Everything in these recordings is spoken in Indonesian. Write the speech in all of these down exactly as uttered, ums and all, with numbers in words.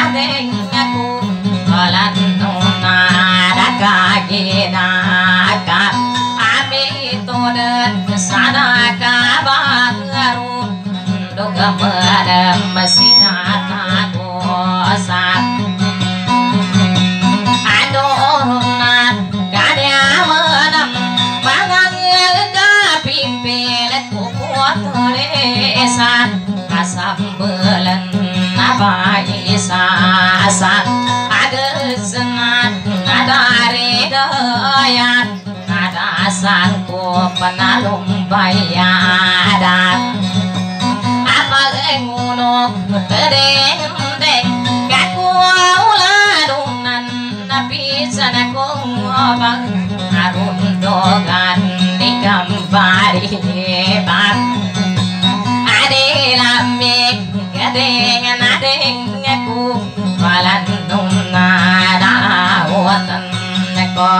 ding aku lan nona daka gina ka ami to den sana ka baru doga madam masina ta ko sa adona kadya madam mangang ka pimpel ko tore sa asam belan abai sa sa ada senat ada redaya ada sangko penalung bayada apa nguno tereng deng kaku uladunan nabi sanako bang arun dogan di gambari bang lamik gading nading aku walan nunga dawatan ko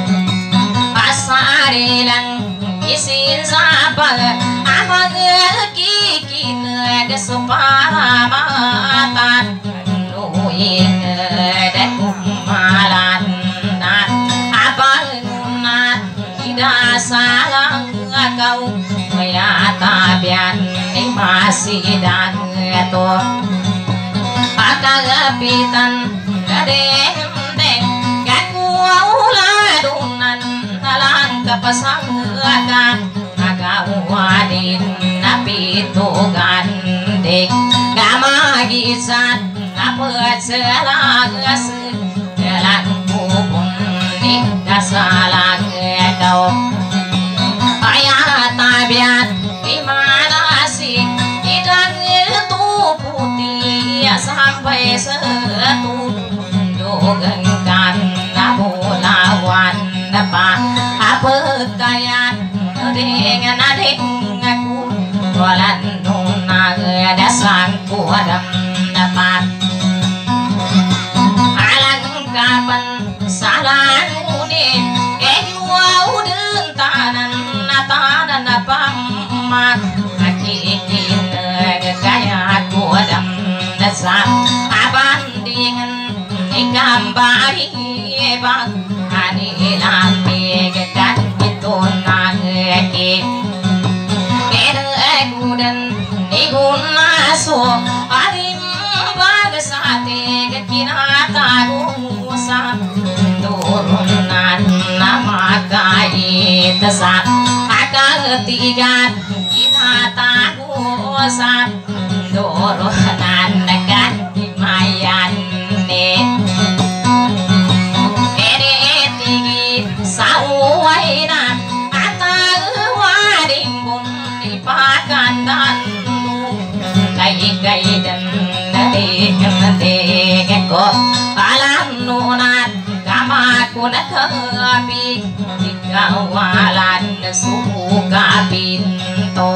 pasari lang isin sapag amag kikin gesupara matan nuing dekumalan nat abang nat tidak salah kau ya tabian masih dan itu akagapitan gadeng deng kaku uladunan nalang kapasanggakan nagawadin napitugan dek gamagisan napet selagas dalam kubun nih dasalang kau ayah tabiat dimana sih idang itu putih ya sampai setu dogengkan nabu lawan dapat apa kayak dengan ading aku walan nuna dasang kuadam dapat alang kapan salah udin eh wow dentanan natanan apam mak hakikin gaya kuadam dasar abandingan ikambari bang ani lambi kan itu nangke kere kudan iguna so adim bagasate kinata gusa turunan nama kai tasat akatigan kinata gusa turunan kan mayan ne ere tigi sawaina atawading bun dipakan dan kai kai dan nade nade ko alam nunat kama kunakabi dikawalan suka pinto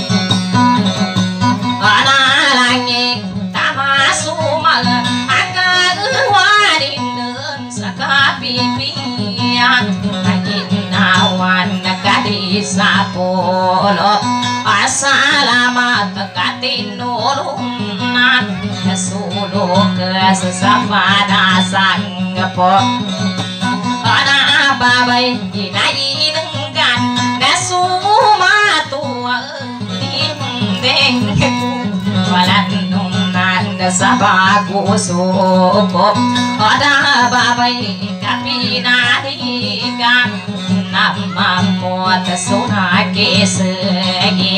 analangik tamasumal akagwading den sakapipian aginawan nakadisapolo asalamat katinulungan suluk sesama sangpo ana babay inainenggan nasumatu dinding walan nungan sa bagusuko ana babay kapinadigan namamot sunakisegi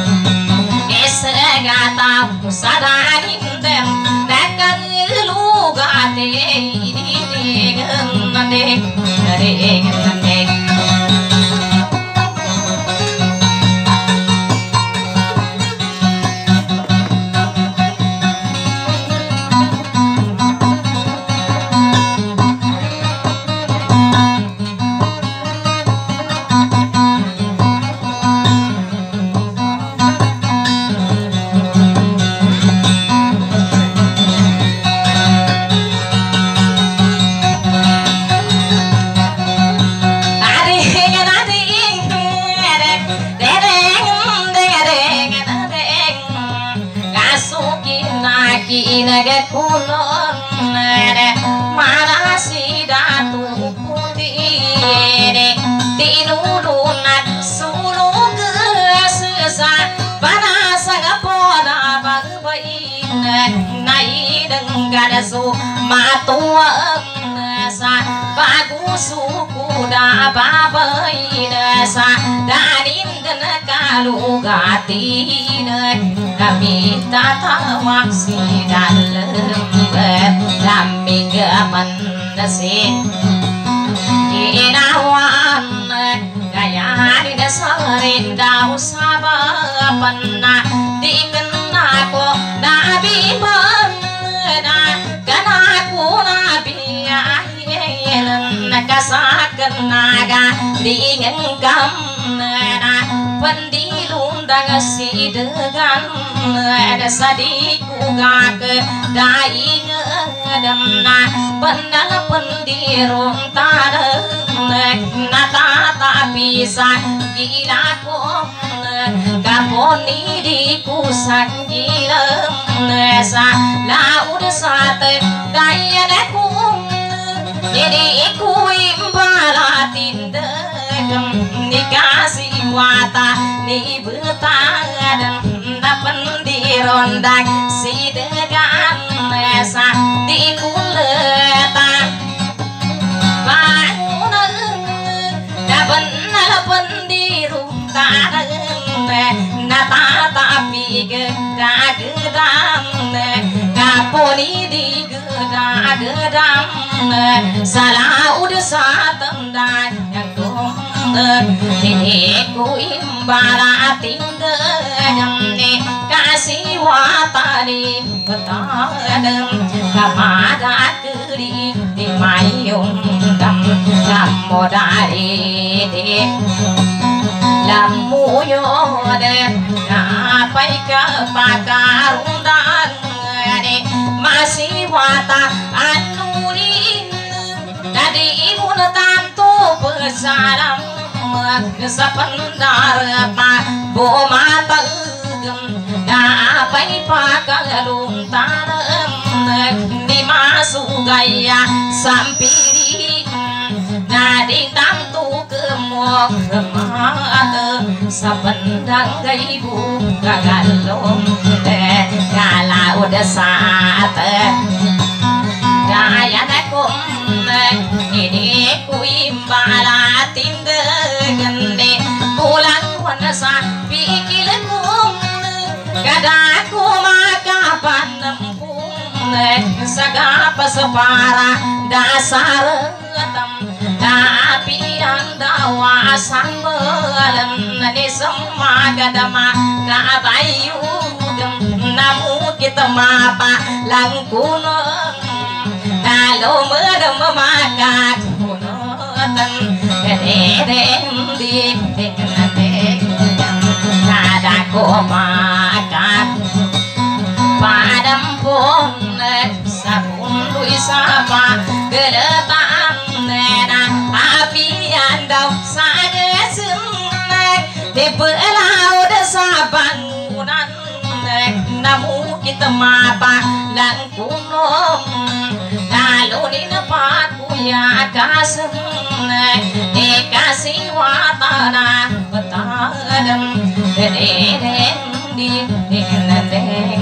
esegata pusadahindem nakang lugate ididigan nandek nandek nandek naga kulon mana si datu putih tinulunat sulung sesa pada sang poda bagbain nai dengan su matua sa bagus suku da babai sa danin dan kalu gatin kami tata maksi dalam kami gaman nasin kinawan gaya di dasarin daw sabapan na di kenako nabi man na kanaku nabi nakasakan naga dingin kam na pendilun dang si degan ada sadiku gak daing ngedam na pendal pendirun tareng na tata bisa gila ko kaponi di kusak gila sa laud sate daya leku jadi ku imbalatin degem dikasih wata ni betadang dapen dirondak si degan sa di kuletan bangunan dapen dapen dirutadang nata tapi gedang-gedang kaponi di gedang-gedang salah udah satem dan yang kum ini ku imbara tinggal ni kasih watani betadem kamada keri di mayung dam lamodari di lamu yo de ngapai ke pakarung dan masih wata anulin dari ibu tantu besaram sependar pa bo mata gem ngapai pakarung tanam di masuk gaya sampiri nadi tantu kemok kemana sependang gaibu gagalom kalau udah saat daya nakum ini ku imbalatin degende pulang wanasa pikirku kadaku maka panempung sagapa separa dasar tam tapi anda wasan belam ni semua gadama kabayu namu kita mapa langkuno kalau medem makat kunotan dedem di dengadek ada ko makat padam pun sabun lui sapa geletang nena api andau sage senek di belau desa bangunan namu kita mapa lang kunom lalu di tempat punya kasem dikasih watana betadem dedem di dengadek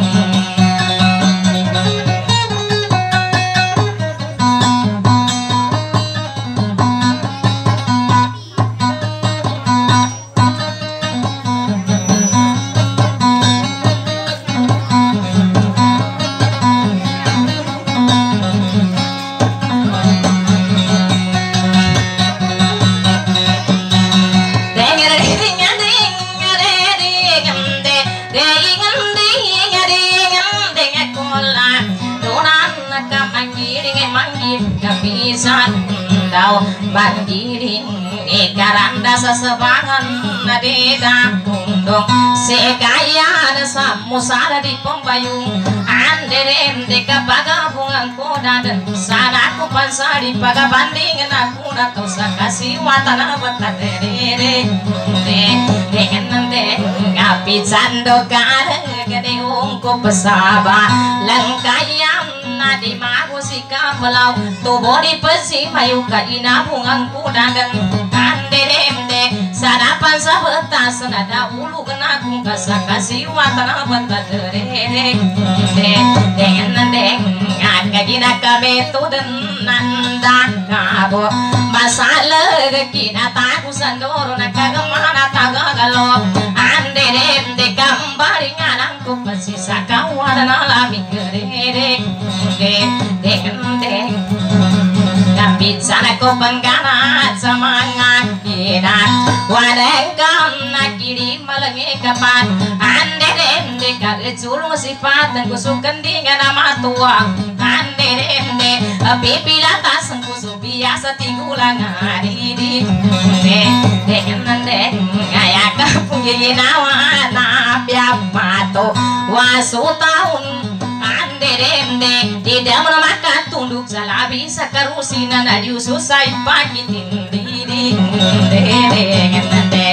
daw bandiring ikaranda sesebangan di dapundong sekaya samusara di pembayung anderem de kapagabungan koda dan sanaku pan sari paga banding aku na tau sakasi watana batade de de dengan de ngapi cando kare gede ungku pesaba langkayam nadi magu sika pelau tubo di pesi mayu ka ina bungang kudagan ande de sadapan sabetas nada ulu kena kung kasakasi watana batade de de dengan de ngagina kami dan nanda kabo masalah kita tahu sandoro nakagamana tagagalo ande de kambari nganangku masih sakawan alami gerede de de de tapi sana ko panggana semangat kita wadengkam nakiri malangi kapan ande de kare culung sifat dan kusukan dengan nama tua ande de pipila tasang kusu biasa tigulang hari di de de de gaya kapungi nawa na piapato wasu tahun ande de tidak menamakan tunduk salah bisa karusinan aju susah pakitin di di de de de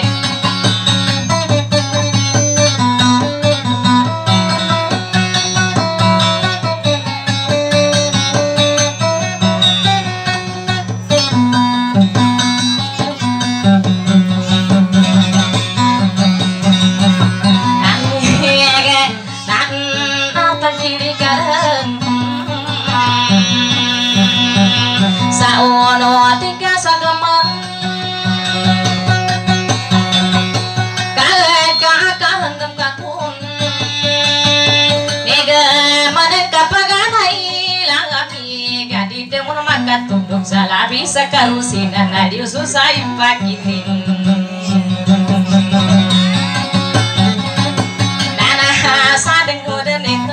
ono tiga sageman kale kakak hendem kakun nega maneka paganai langami gadi demun makat tunduk salah bisa karusinan nadi susah pakitin nana sadeng goden itu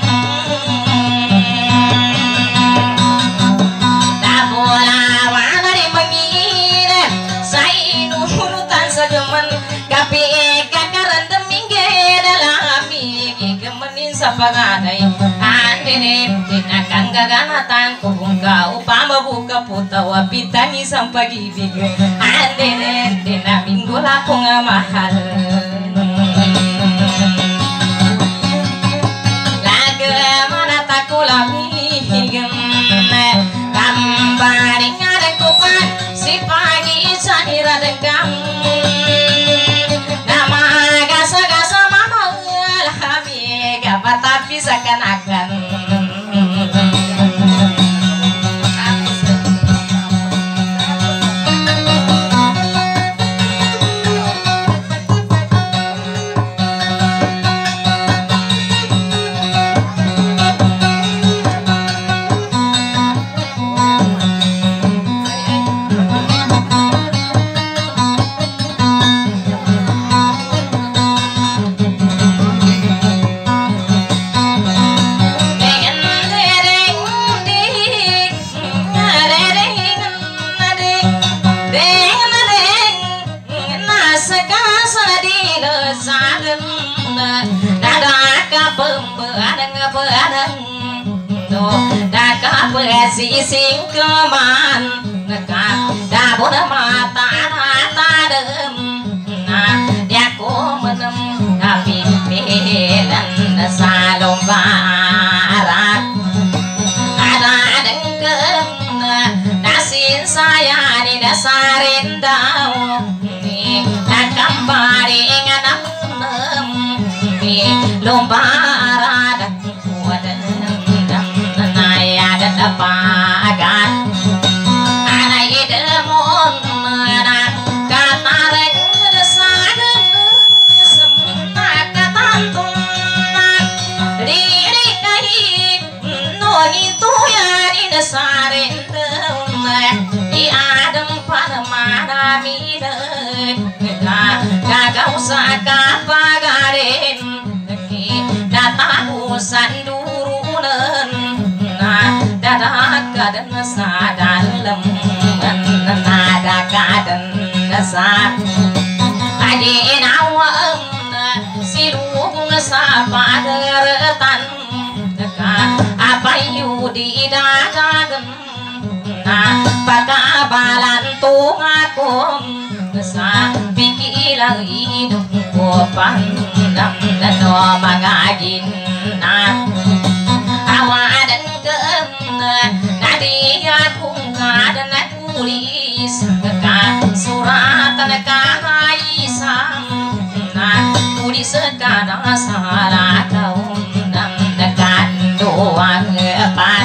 sapaganay andene tinakang gaganatan kubungka upama buka putawa pitani sang pag-ibig andene tinaminggo lakong mahal laga manatakulamigam kambaring adekupan si pagi saniradegang tapi seakan-akan si singkeman ngekak dabun mata mata dem nah dia ko menem tapi pelan salomba arak ada dengkem nasin saya di dasarin dau nak kambari nganak nem lomba aradak kuadan pagan anak idemon anak katareng desagen semuanya katantung diri kai noni tuya di desarin di adem pada mana mide gagau saka pagarin datang sandurunan nada kadan sa dalam nada kadan sa adi nawam silung sa padertan apa yudi dadan pagkabalan tungakom sa pikilang idong ko pandam na no mga ginang awadan kem nadiyan kung kada nakulis ka suratan kahaisang na kulis ka na sala kaum dam nakanduang pan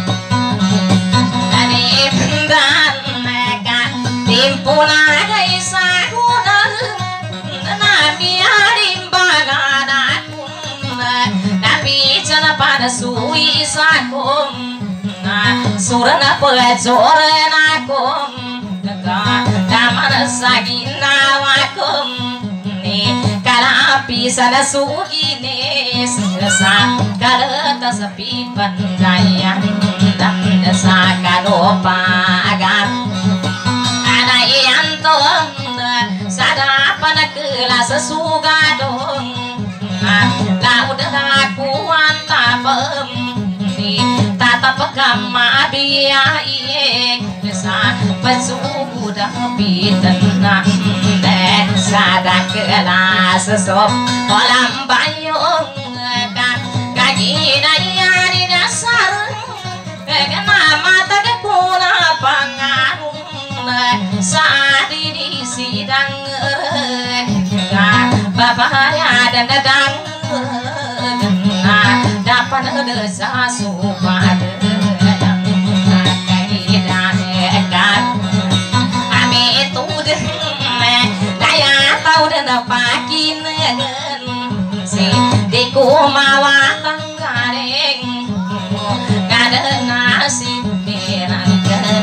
nanipdan naka timpuna kay sa kunan namiyarin bagana kun napichana pada sui sakum surana pajoran akum daga damana saginawakum ni kalapi sana sugine sa kalata sa pipandayan dam sa kanopa agam anayan to sadapan kelas sugadong laud dakuan tapem tatap kama biaya sa pasuku dah bidan sada kelas sop kolam bayung kan kaki daya di dasar kena mata kepuna pangarung saat di sidang bapak ada dadang dapat desa supaya ame itu deh daya tahu dan pakin si diku mawa tanggareng kada nasi berangkat